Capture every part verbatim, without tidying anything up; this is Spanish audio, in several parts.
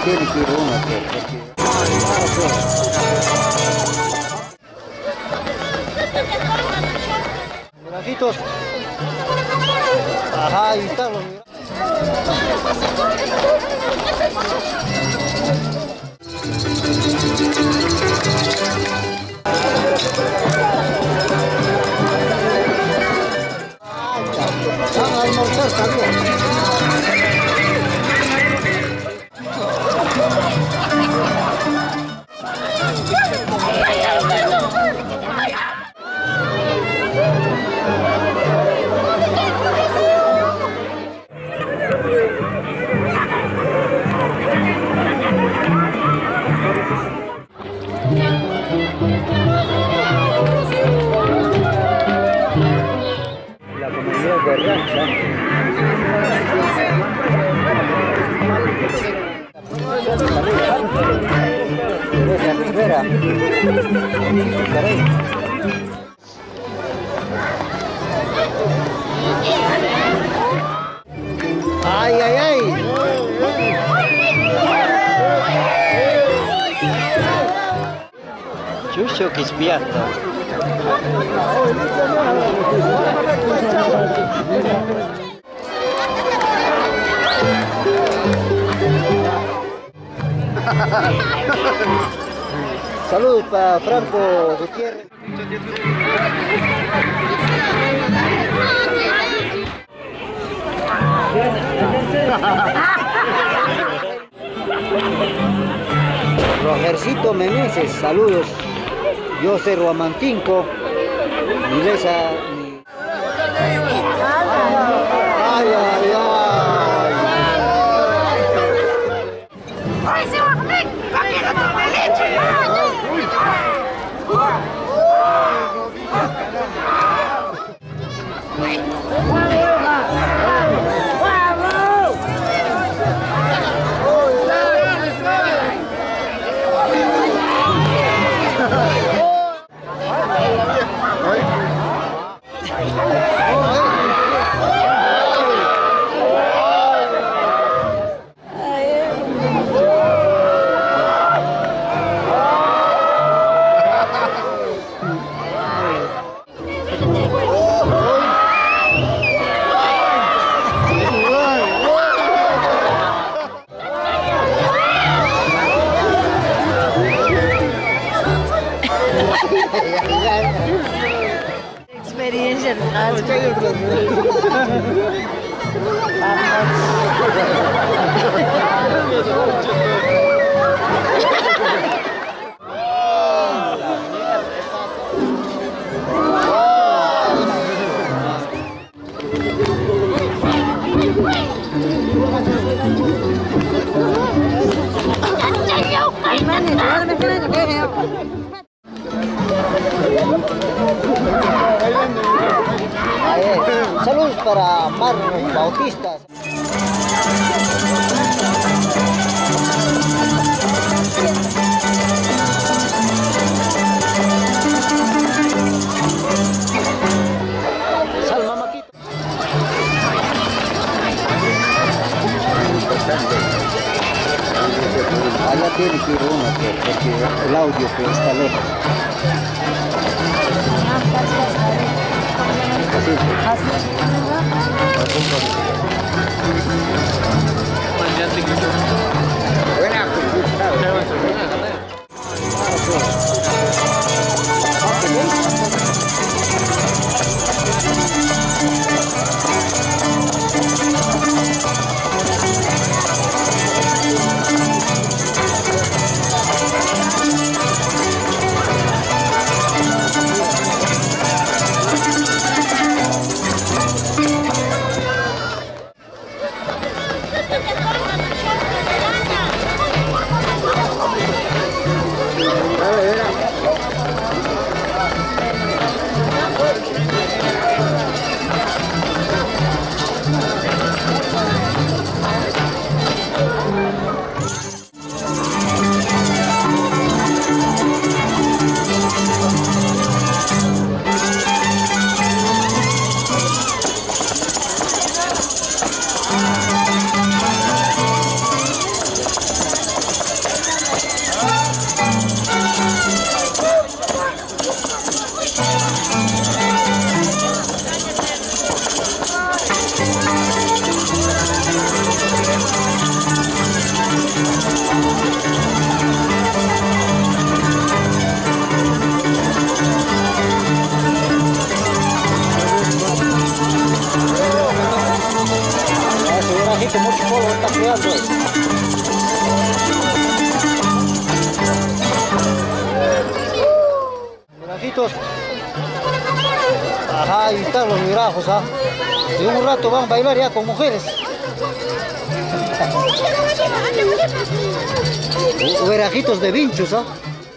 tiene que ir uno, porque... Mirajitos. Ajá, ahí están los mirajitos. Vamos a almorzar también. La comunidad de Rancha. Ay, ay, ay. Chucho que espiata. Saludos para Franco Gutiérrez. Rogercito Meneses, saludos. Yo soy Ruamantinco. Milesa. Ay, ay, ay. Experiencia. Saludos para Mar Bautistas. Salma Maquito. Allá tiene que ir uno, porque el audio que está lejos. viejitos. Ajá, ahí están los virajos, ¿ah? Y un rato van a bailar ya con mujeres. O verajitos de vinchos, ¿ah?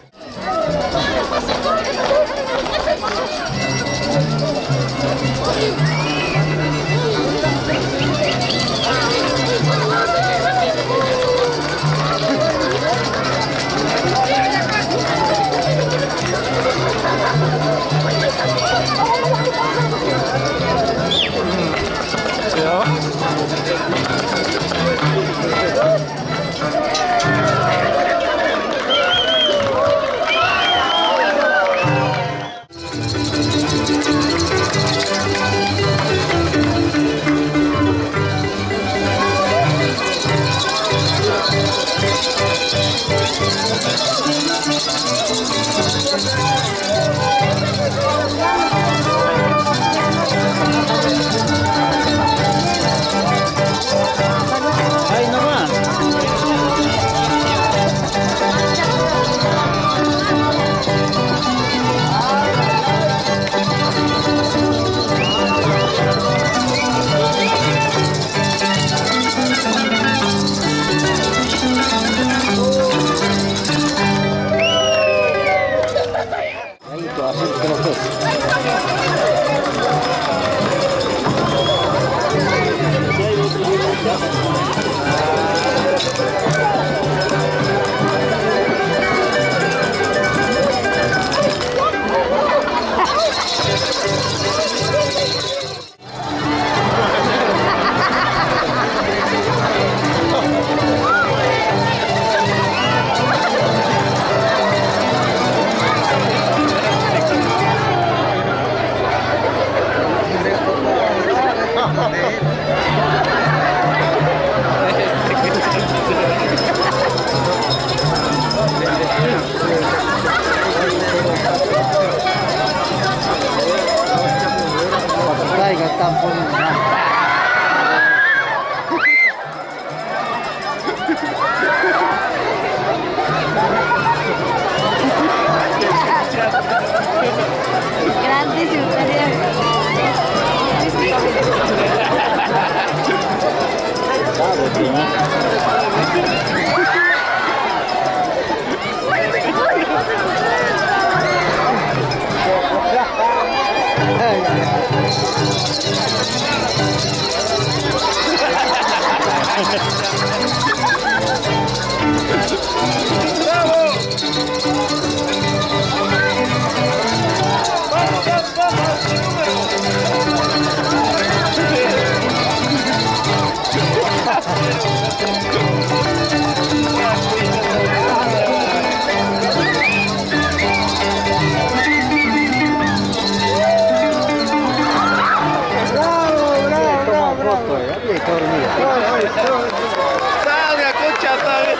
Salga, concha,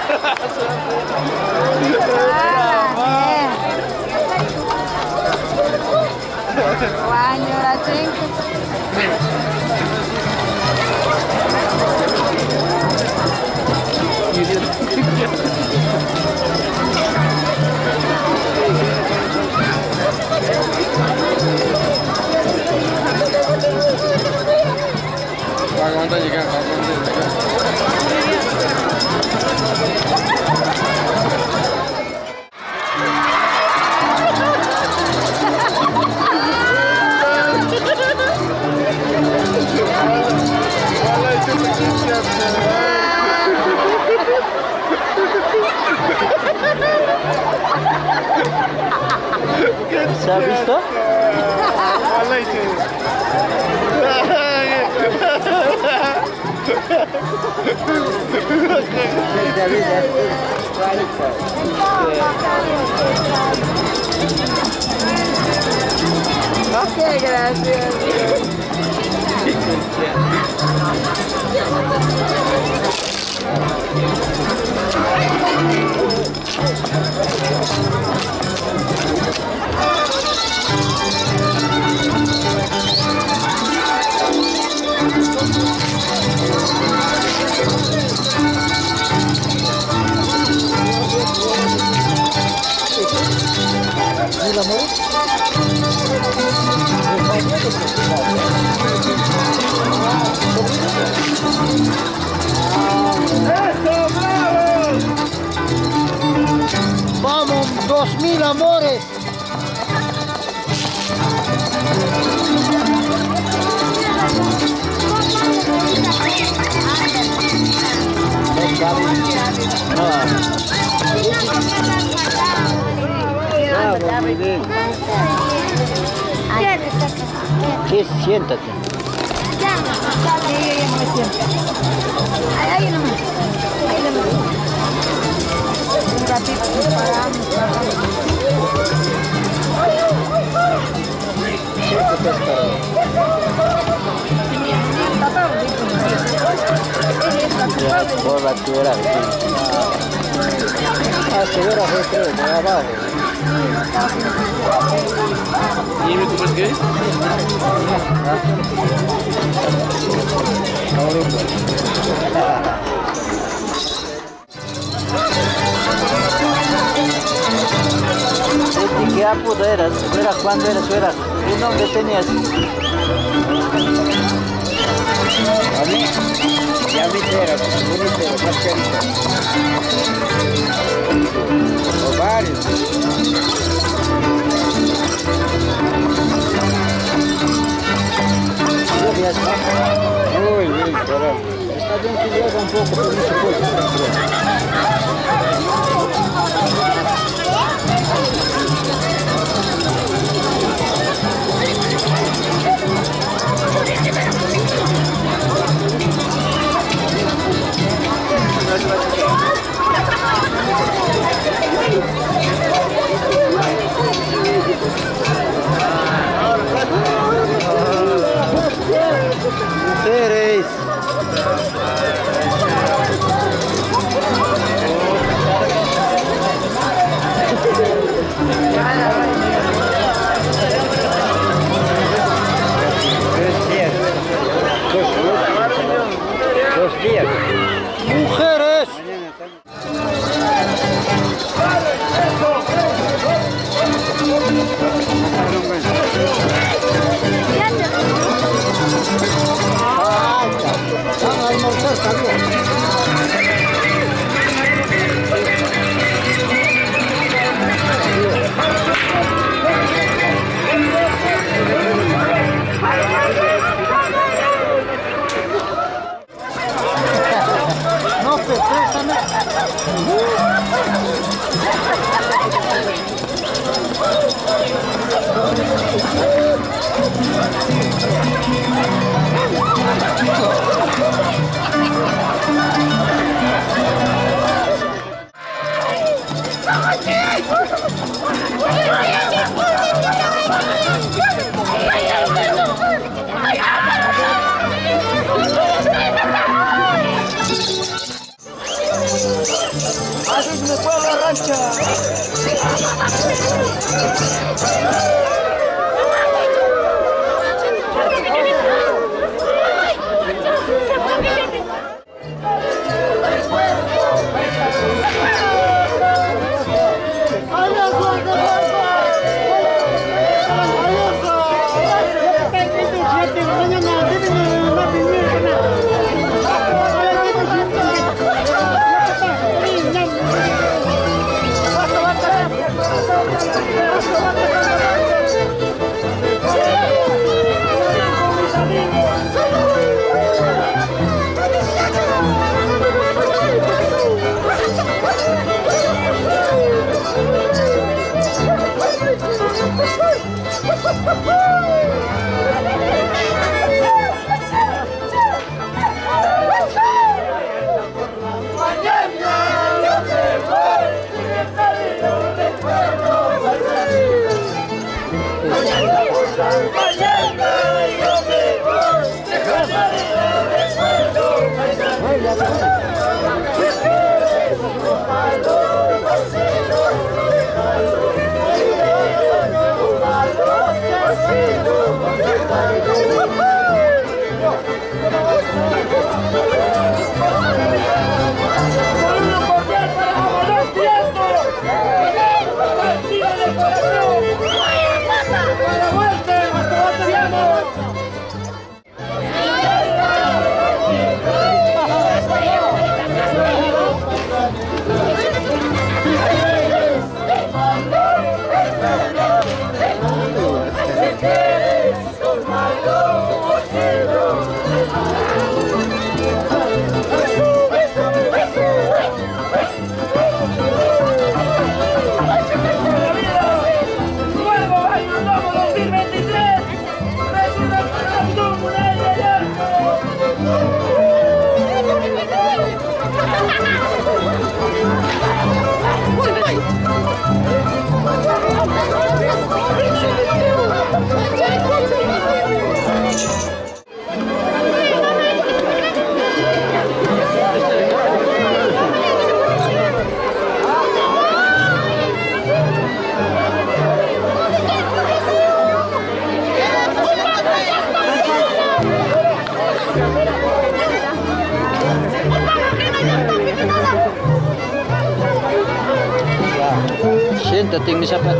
Baño, la chinga. Aguanta llegar, aguanta llegar. ¿Se ha visto? Qué gracioso. mil amores. Vamos, dos mil amores. Bravo, muy bien. Sí, siéntate. Ahí nomás. Ahí nomás. Un ratito paramos. Ya, por la tierra. Ah, seguro fue creo, de abajo. ¿Y me comes qué? ¿De qué apodo eras? ¿Eras cuándo eras? ¿Eras? ¿Qué nombre tenías? A mí, ya a mí te era, bonito, más carita. O varios. Ya está. Muy bien, carajo. Está bien que llega un poco, pero no se puede. Mujeres. Tres días. Dos, dos, dos días. Mujeres. Van a almorzar también. No, pues, préstame. Así me fue a la rancha. Thank you. Siéntate en mi zapato.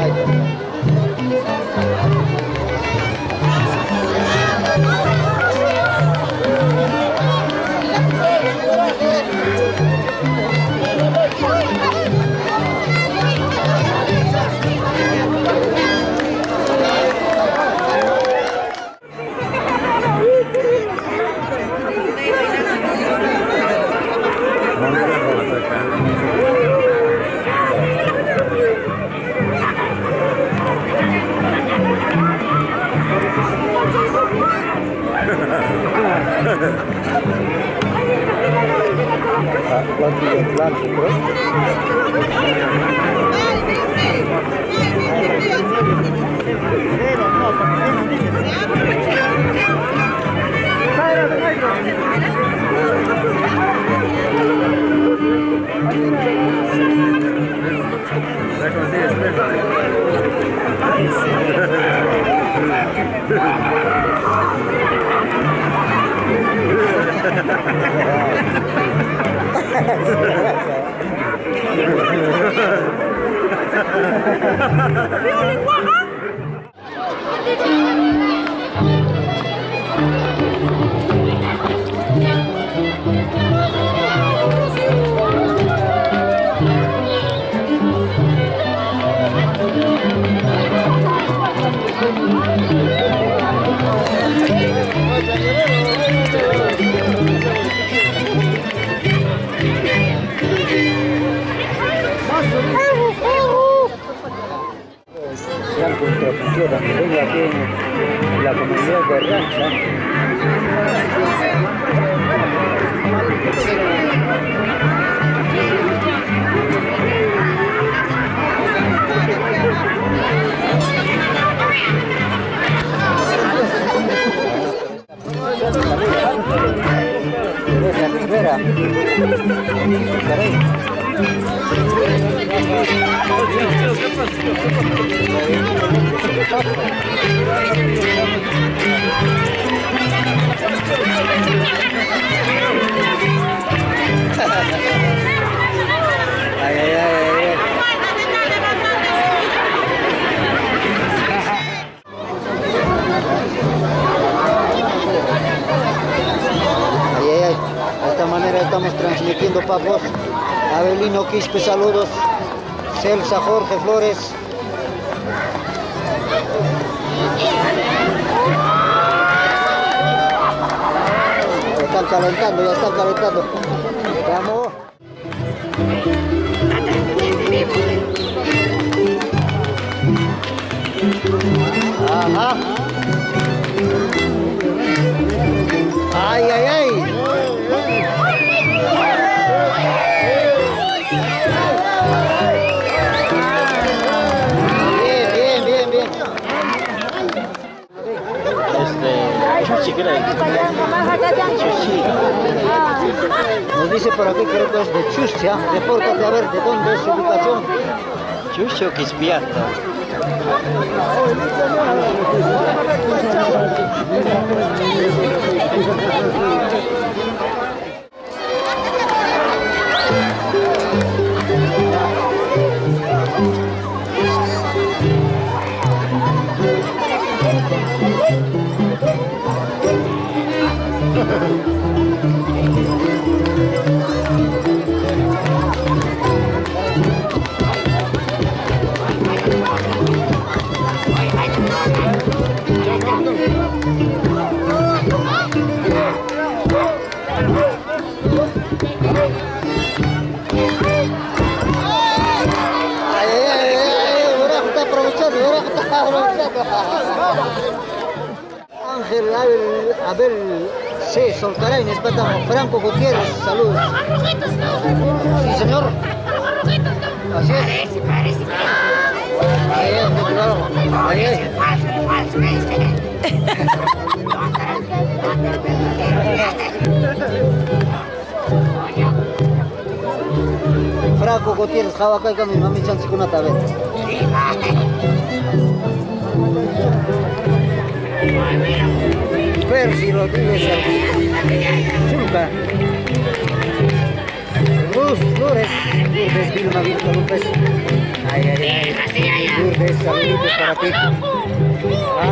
Gran contracultura que venga aquí en la comunidad de Rancha. Ay, ay, ay, ay. Ay, ay, ay. De esta manera estamos transmitiendo para vos. Abelino Quispe, saludos. Celsa Jorge Flores. Ya están calentando, ya están calentando. Vamos. Ajá. Ay, ay, ay. Bien, bien, bien, bien. Este, chuchi, creo. Chuchi. Nos dice por aquí, creo que es de Chustia. Repórtate a ver de dónde es su ubicación. Chuchi o Quispiata. Ángel Abel, Abel C. Solcaray, Espátamo, Franco Gutiérrez, saludos. Sí, señor. Así es. Ahí es, muy claro. Ahí es. Franco Gutiérrez, Jabacay, con mi mami Chansi con una tablet. Percy Rodríguez, Chulca. Luz Flores, Lourdes Vilma Vilma López. Ay, ay, ay. Lourdes, saluditos para ti. ¿Ah?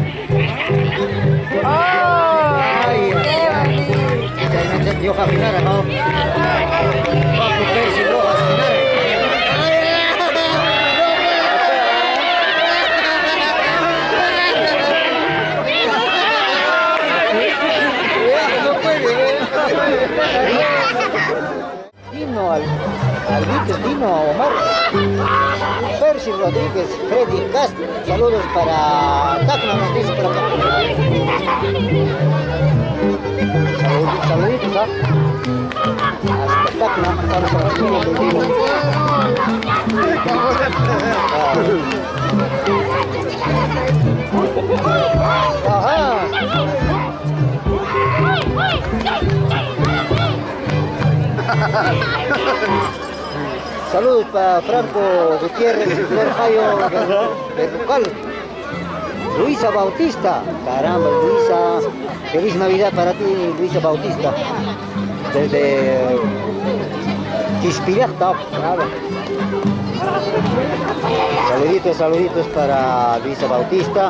¡Oh! Ay, ¡Qué bonito! ya no entendió caminar, ¿no? Paco Pérez y Rojas, caminar. Dino, al, Alvites, Dino, Omar, Percy Rodríguez, Freddy Castro, saludos para Tacna, nos dice por acá. Saluditos, saluditos, ¿ah? Hasta Tacna, estamos por aquí, el Dino. Ajá. Saludos para Franco Gutiérrez, Flor Jayo Berrucal, Luisa Bautista, caramba Luisa, feliz Navidad para ti Luisa Bautista, desde Quispiracta, bravo. Saluditos, saluditos para Luisa Bautista,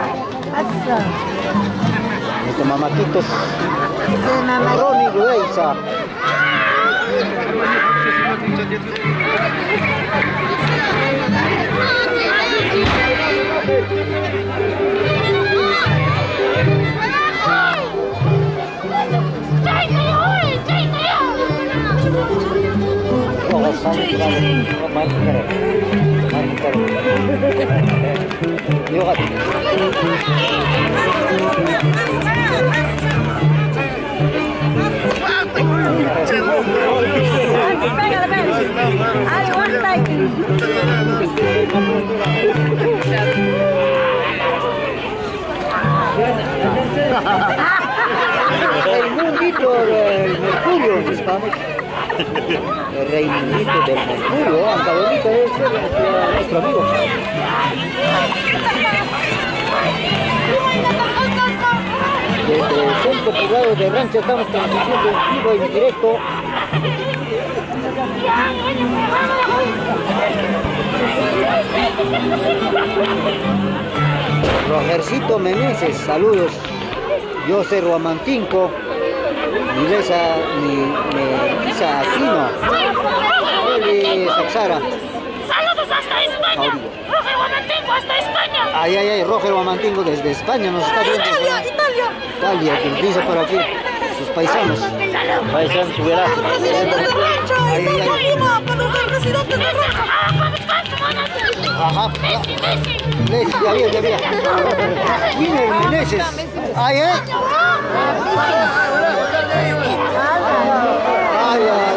nuestros mamaquitos, Ronnie Luisa. Raimundito del Mercurio en Hispanic. El Raimundito del Mercurio, aunque bonito es nuestro amigo. Desde el centro poblado de Rancho estamos transmitiendo en vivo y en directo. Rogercito Meneses, saludos. José Roamantinco, Milesa, Melisa Aquino, Eli Saxara. Saludos hasta España. Roger Roamantinco hasta España. Ay, ay, ay, Roger Roamantinco desde España nos está viendo. Italia, Italia. Italia, que nos dice por aquí, sus paisanos. Paisanos, hubiera. Presidente de Rancho, Ay, ay, ay. Lima, para los residentes de Rancho. Ajá. Messi, Messi. Messi, ya había, ya había. Winner Meneses. Ay, eh. Ay, ay, ay.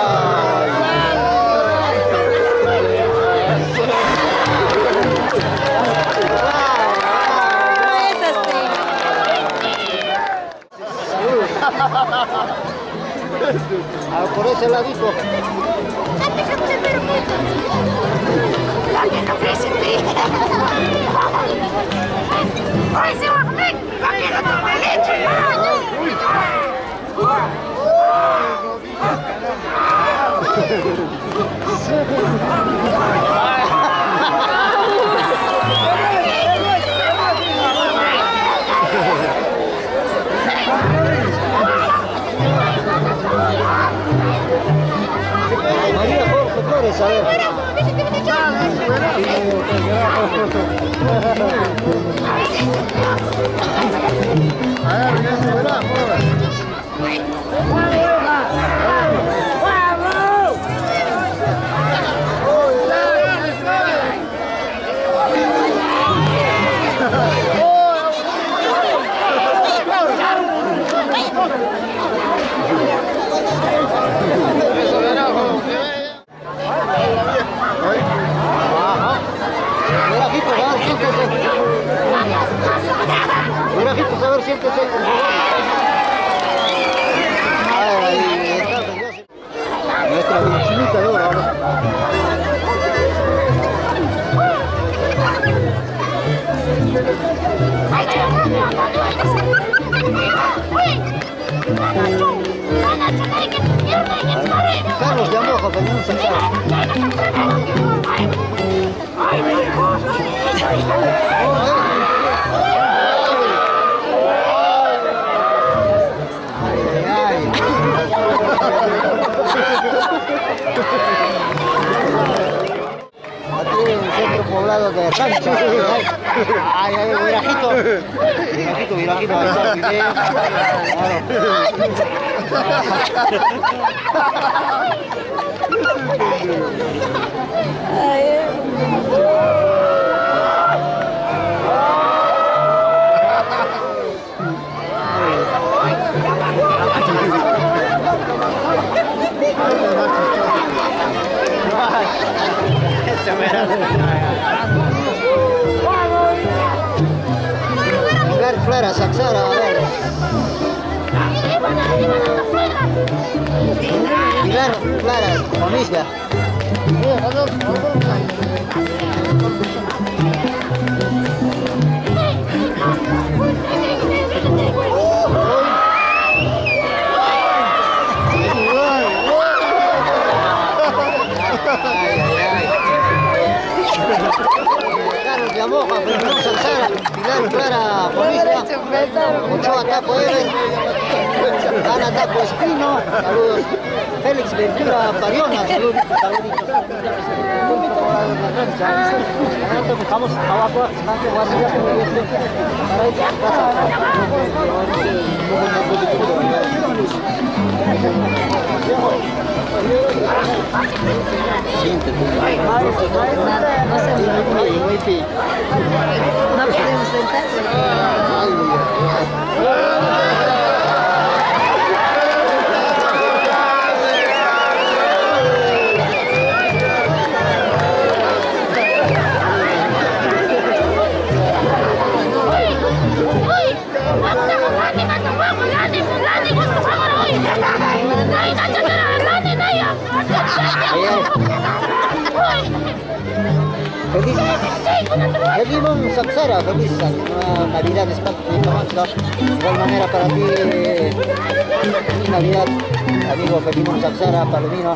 Ah, por ese ladito. ¡Ay, se va a comer! ¡Va que no tome leche! María Jorge Flores, a ver. Grajitos, a ver, siéntese, por favor. Ay, está, nuestra chinita de oro, Carlos de Saxara. Aquí en el centro poblado de Rancha. Ay, ay, virajito. Virajito, virajito, ahí está el video. Pilar Clara Saxara, a ver. Pilar Clara, familia. Carlos de Amoja, Fernando Saxara, Pilar Clara, familia. Ochoa Taco Eben, Ana Taco Espino, saludos. Félix Ventura Pariona, saludos, saluditos. Estamos abajo, siéntate. No se No podemos sentarse. Feliz, feliz Mon Saxara, feliz Navidad, de igual manera para ti, feliz Navidad, amigo Felimón Saxara, Palomino.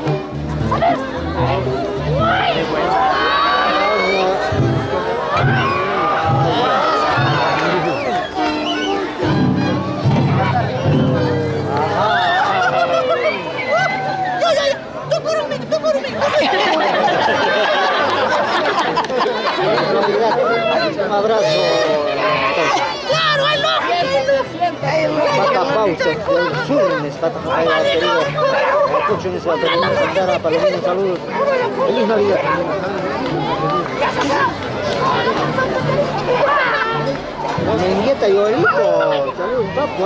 Un abrazo. ¡Claro, el Pata pausa, el sur, les pata pausa, querido. Escucho en eso, Feliz Saxara, Palomino, saludos. Feliz Navidad. Mengueta y Olito, saludos, papu.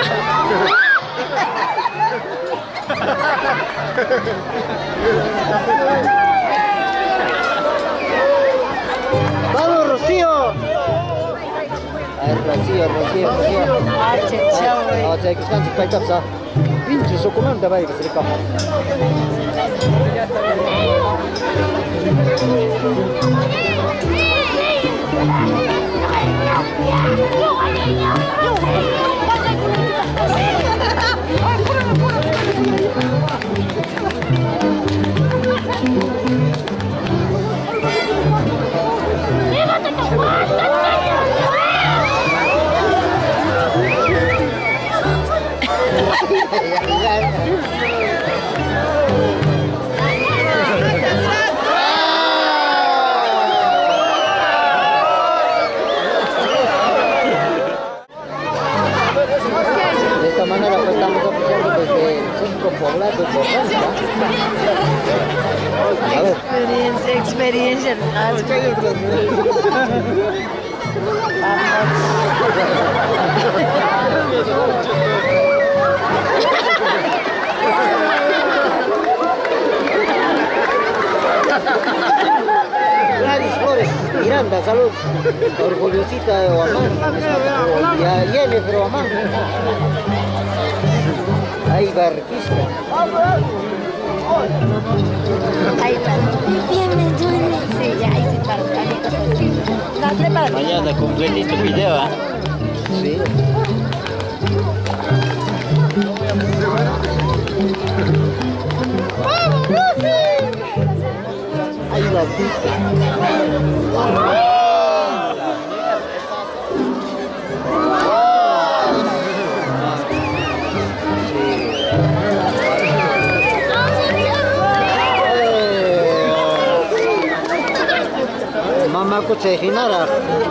¡Vamos, Rocío! A ver, Rocío, Rocío, Rocío. No, se están sus paitaps, ¿ah? Pinche su comanda, va a ir a hacer campo. De esta manera pues estamos apreciando desde el centro poblado de Rancha. A ver. Experiencia, experiencia. Gladys Flores Miranda, salud. Orgullosita de Oamán. Y a Yennefer de Oamán. Ahí Barquista. Ahí está. Bien, me duele. Sí, ya, ahí sí para. No, prepárate. Mañana completito el video, ¿ah? Sí. ¡Vamos, Lucy! la pista. Mamá kuche hinara.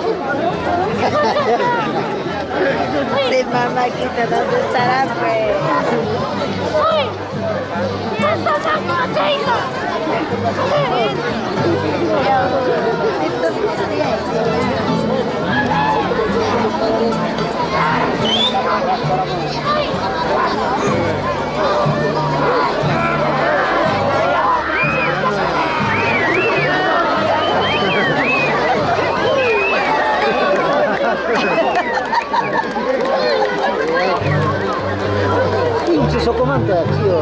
Sí, mamáquita, ¿dónde estará, pues? ¡Uy! ¡Ya está la cocina! Pinche socomanta, tío.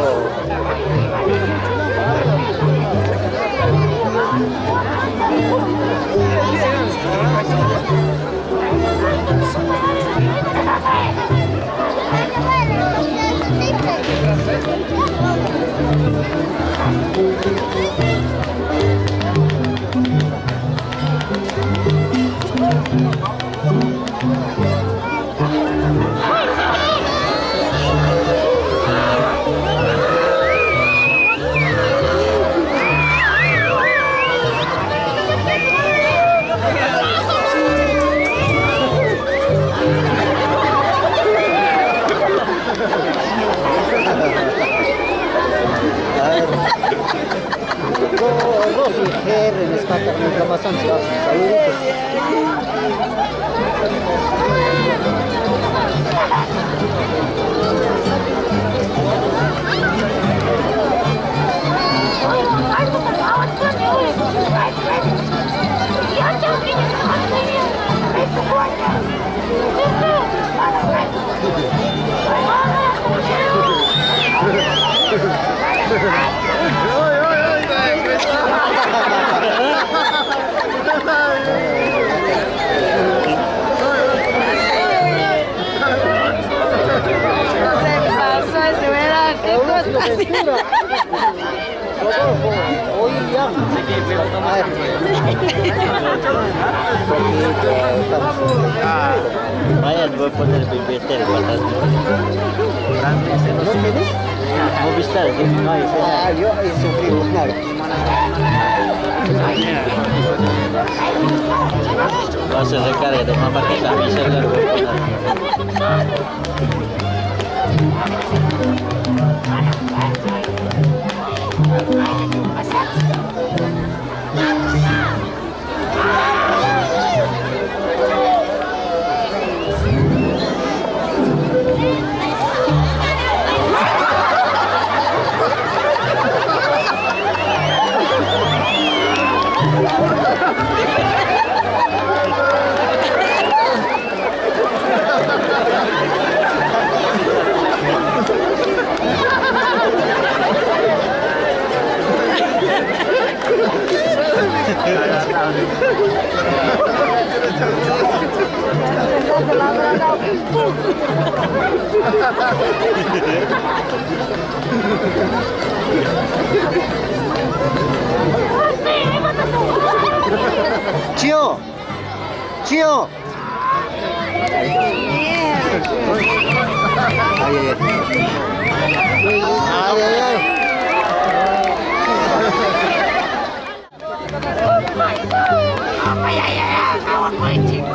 Rosy Ger en Escata, nunca más antes. Saluditos. Ventura. Rodolfo, William. Vaya, voy a poner el Movistar, ¿no tienes? Movistar, no hay. Ah, yo ahí sufrí buscar. Va a hacer recarga de mamá que también se le voy a poner. Chio, Chio. Ay, ay, ay. Ay, ay, ay. Ay, ay, ay, kawan mancing.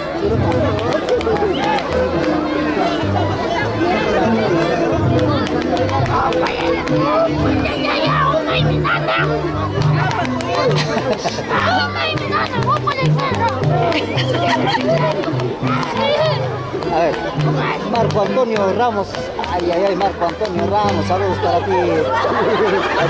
Apa ya? Ya, ya, ya, umay binatang. Umay binatang, huwag mo na isara. A ver, Marco Antonio Ramos. Ay, ay, ay, Marco Antonio Ramos. Saludos para ti. A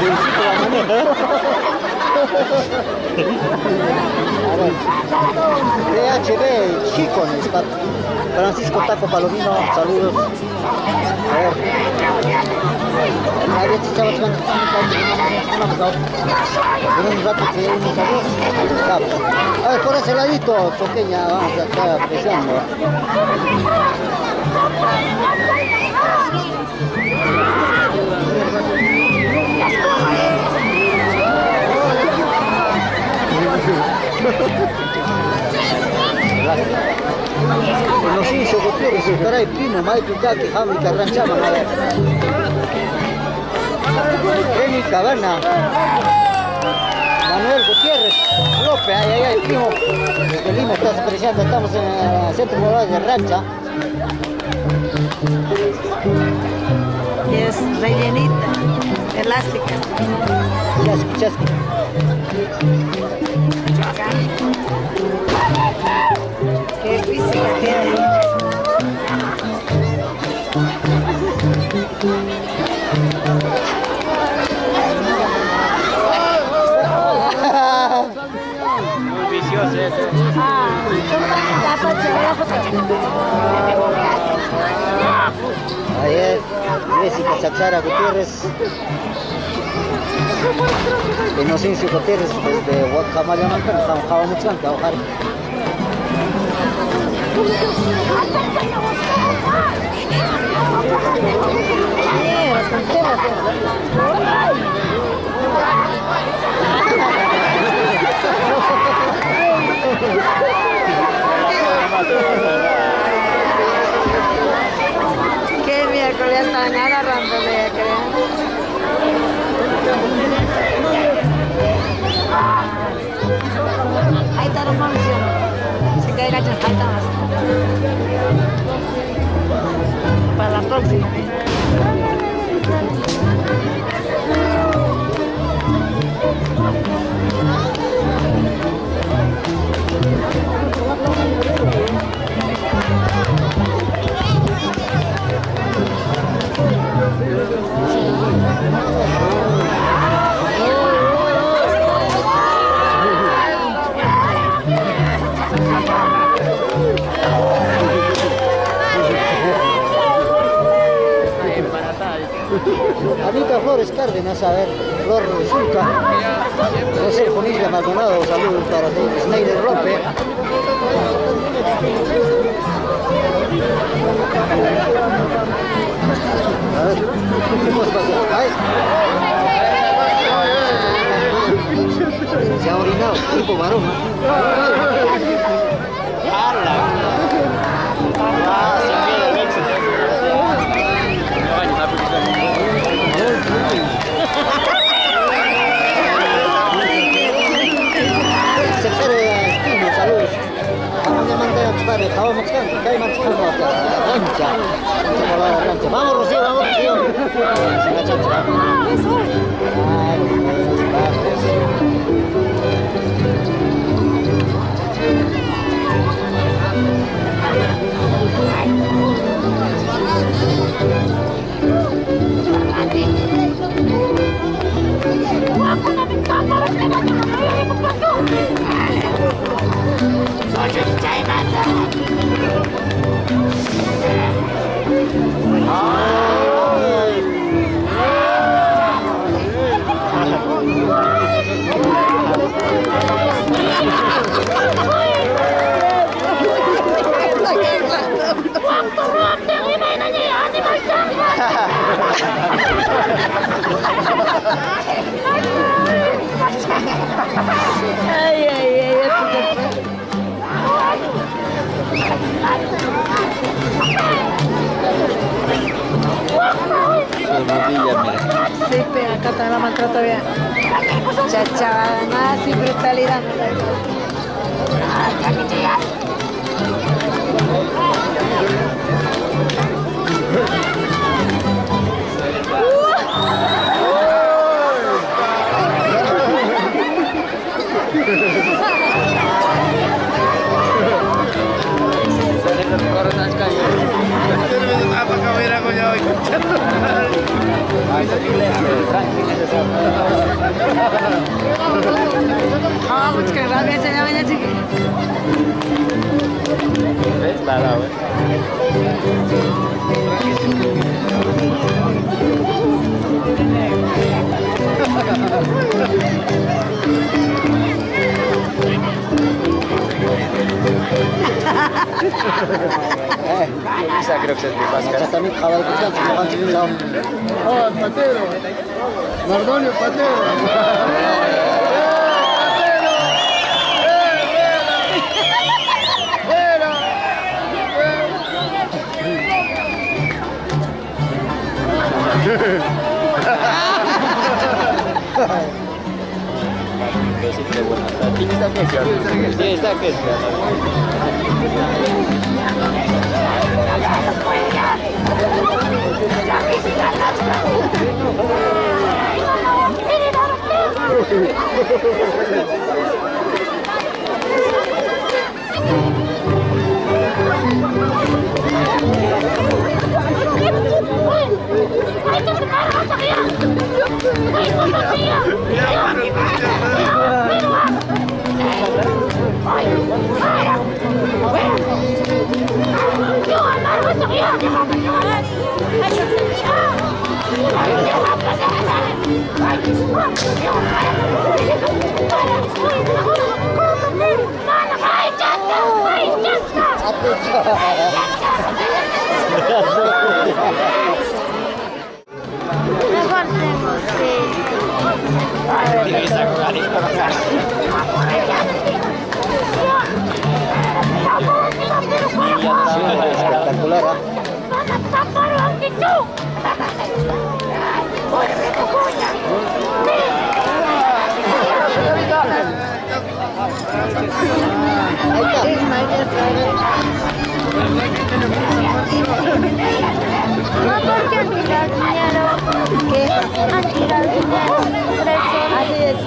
ver, D H B, Chico, Francisco Taco Palomino, saludos. A ver, a ver, chavos, un rato que unos saludos. A ver, por ese ladito, Soqueña, vamos a estar apreciando. Los hizo Gutiérrez, el caray Pino, Michael Jackie, Hamlet, Carranchama, Remy Cabana, Manuel Gutiérrez, López, ay, ay, ay, primo. Desde Lima estás apreciando, estamos en el centro moral de Rancha. Y es rellenita, elástica. Chasqui, chasqui. Qué física tiene. Muy vicioso ese. Ayer, Jessica Saxara Gutiérrez, Inocencio Gutiérrez desde Huacamayamanca, estamos Javamuchán, que Ojar. Qué miércoles están agarrándole, creo. Ahí está la función. Se cae gacho, ahí está más. Para la próxima. Anita Flores Cárdenas, a ver, Flor Zulca, José Bonilla Maldonado, saludos para Snyder López. A ver, ¿qué más pasa? ¡Ay! Se ha orinado, tipo varón. Ah, sin miedo al éxito. Tercero de Espino, saludos. Vamos a mandar a buscar el jabón mexicano, que hay mexicano acá, rancha. rancha. Vamos, Rocío, vamos, Rocío. Sin la chancha. Ay, Ay, ay, ay, esto se fue. Sí, pero acá está la maltrata bien. Chachabana, sin brutalidad. Vamos, que rabia se llama ya chiqui. ¿Ves? La da, güey. Esa creo que se te pasa. también jabal que están, se van a subir a un... Oh, el patero. Mardonio Patero. ¡Eh, patero! ¡Eh! decirle buenas tardes. ¿Tienes esta que es? Sí, esta que es. Espectacular, ¿eh? No, porque han tirado dinero. ¿Qué? Han tirado dinero. Así es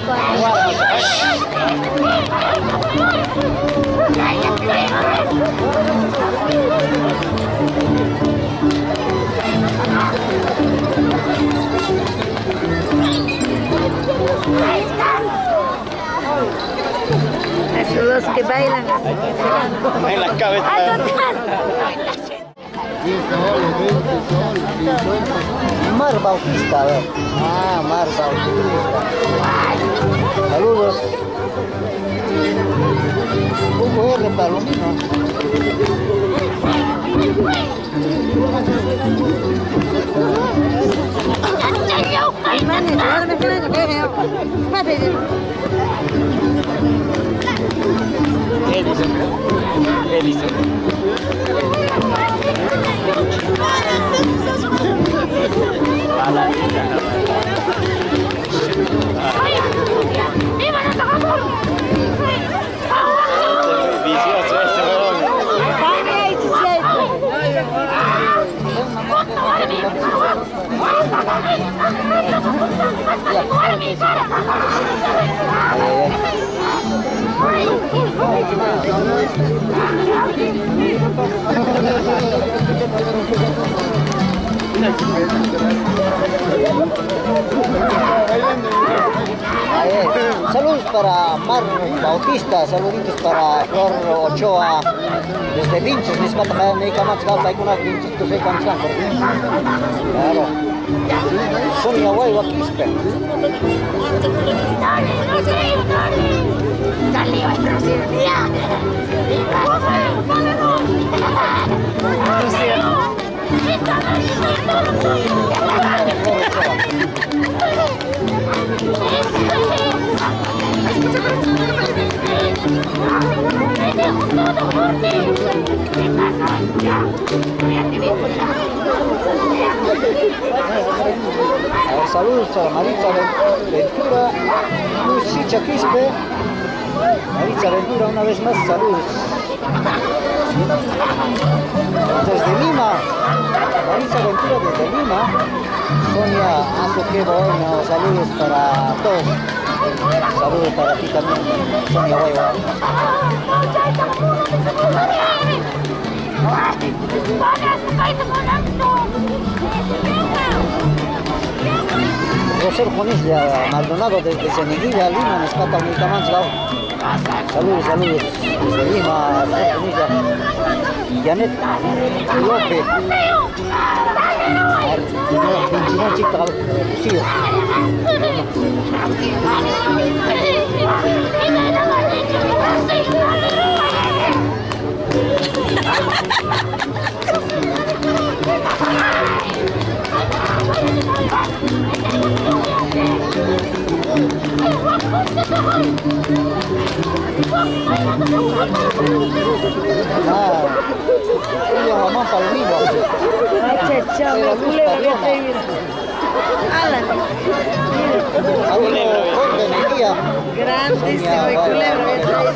los que bailan. En la cabeza. Mar Bautista, a ver. Ah, Mar Bautista. Saludos. Hugo R. Palomino. Edison. Edison. A la vista. Vicioso ese, Saludos para Mar Bautista, saluditos para Flor Ochoa desde Vinches, mis patajas de Camatzgal, hay unas Vinches, tú sé cuántos están. Claro. Sonia Huayva Quispe. Saludos para Maritza Ventura, Luz Chicha Quispe. Maritza Ventura una vez más, saludos. Desde Lima, Maritza Ventura desde Lima. Sonia Azoquevo, bueno, saludos para todos. Saludos para ti también, Sonia Huayva. Roser Juanilla Maldonado desde Ceneguilla, Lima, Nescata, Unicamatzgao. Saludos, saludos desde Lima, Juanilla. Janet López. Pinchinan Chita, sí. Ah, Julio Ramón Palomino. Ay, chao, me culé, Culebro, Conde Mejía. Grandísimo y culebro.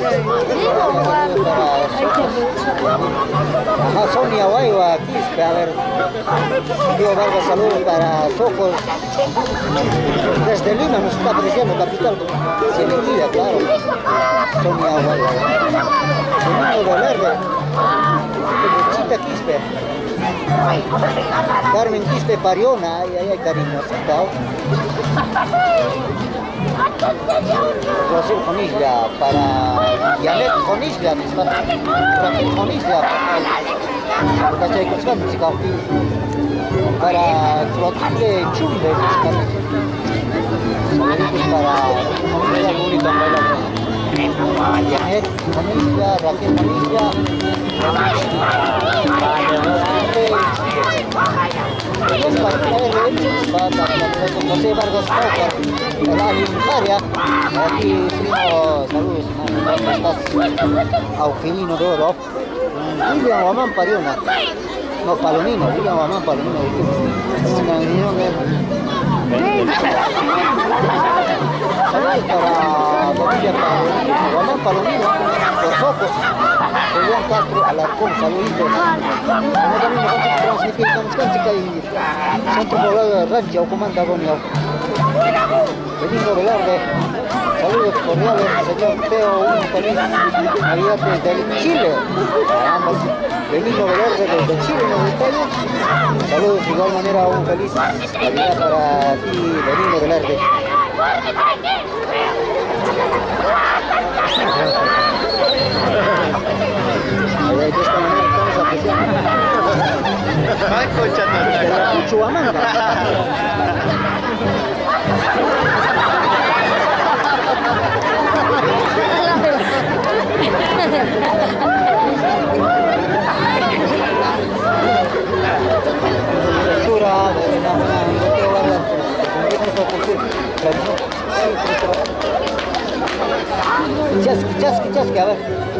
Ajá, Sonia Guayua, Quispe, a ver. Tío Vargas, saludos para Socos. Desde Lima nos está apreciando, capital. Se le guía, claro. Sonia Guayua. Domingo Velarde. Chita Quispe. Carmen Quispe Pariona, ay, ay, ay, cariñosita. Rosel Jonisla para Yanet Jonisla, Raquel Jonisla para Clotilde Chumbe, saluditos para Yanet Jonisla, Raquel Jonisla, José Vargas Paucar, el alimentaria, aquí primo, saludos, ¿cómo estás? Auquilino de Oro, William Guamán Pariona, no, Palomino, William Guamán Palomino, saludos para familia Guamán Palomino, los Focos, Julián Castro, Alarcón, saluditos. Como también nos vamos a transmitir con Escántica y Centro Poblado de Rancho, comanda Bonio. Benigno Velarde, saludos cordiales, señor Teo, un feliz Navidad desde Chile. Ambas, Benigno Velarde desde Chile nos despide. Saludos de igual manera, un feliz Navidad para ti, Benigno Velarde. De esta manera estamos apreciando. Ay, concha, De la Cuchuamanga. Lectura de una buena Chasqui, chasqui, chasqui, a ver.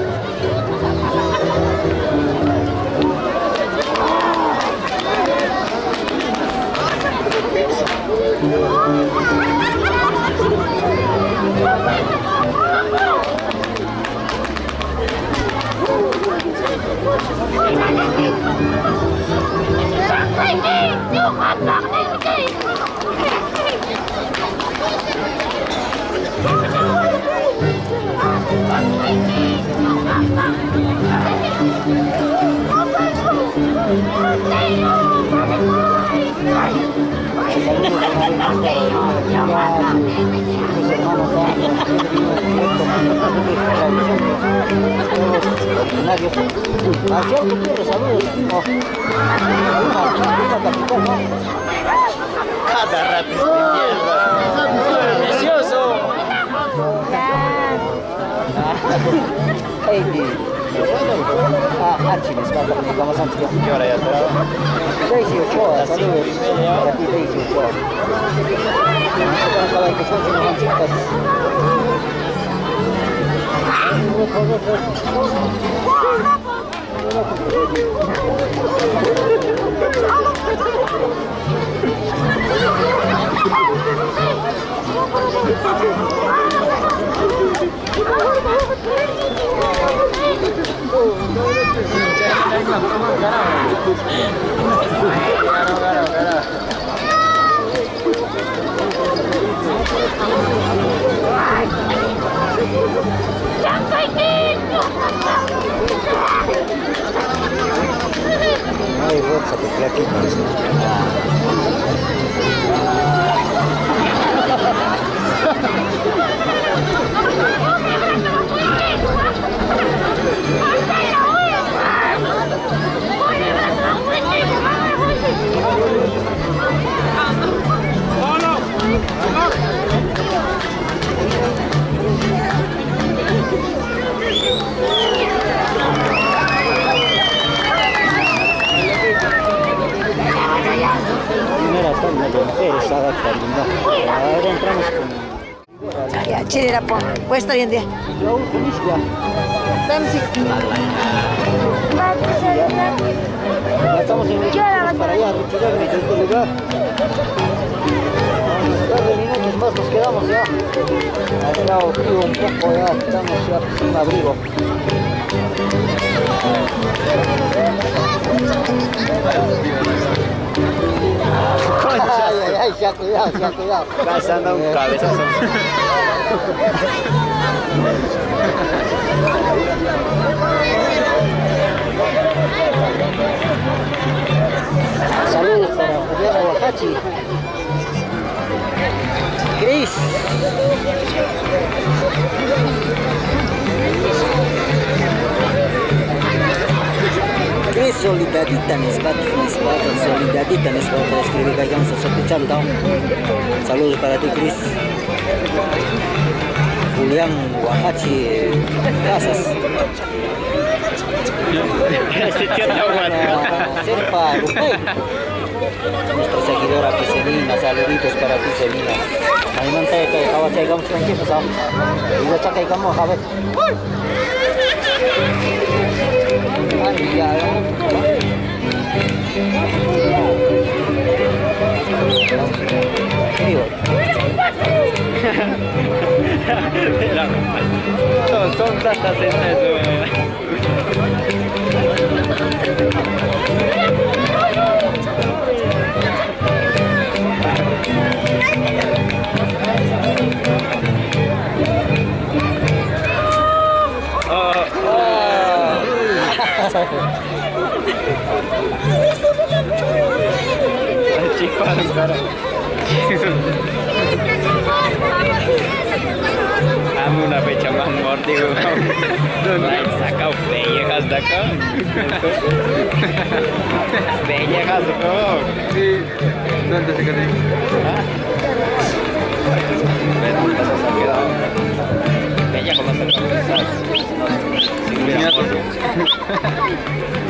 Marcial Gutiérrez, saludos, primo. Cada rato de mierda. Precioso. Hey, ah, Ángeles, vamos a Ángeles. ¿Qué hora ya será? Daisy Ochoa, saludos para ti, Daisy Ochoa. Para que son sus manchitas. No hay fuerza porque aquí no es primera tanda de mujeres, ¿sabes? Chidera, po. Puesto hoy en día. Raúl Comicia. Ya estamos en el para allá, retirarnos de este lugar. A unos par de minutos más nos quedamos ya. Ha quedado frío un poco, ya estamos ya sin abrigo. Ay, ay, ay, se ha cuidado, se ha cuidado. Casi anda un cabezazo. Saludos para Julián Aguacachi. Cris. Cris solidadita nesbat, nesbat, solidadita nesbat. Escribe que vamos a escuchar. Saludos para ti, Cris. Julián Aguacachi Casas. Serpa Rupey, nuestra seguidora Piselina, saluditos para Piselina. Kami man tayo kay kawat sa igam sa kip sa. Iba sa kay kamo habet. Ay ya. Ayo. Son son tantas escenas. Chiparon cara. Dame una fecha más mordido. ¿Dónde has sacado pellejas de acá? Pellejas, por favor. Sí. ¿Dónde se quedó? ¿Ah? ¿Dónde se ha quedado? Pellejas más cerca.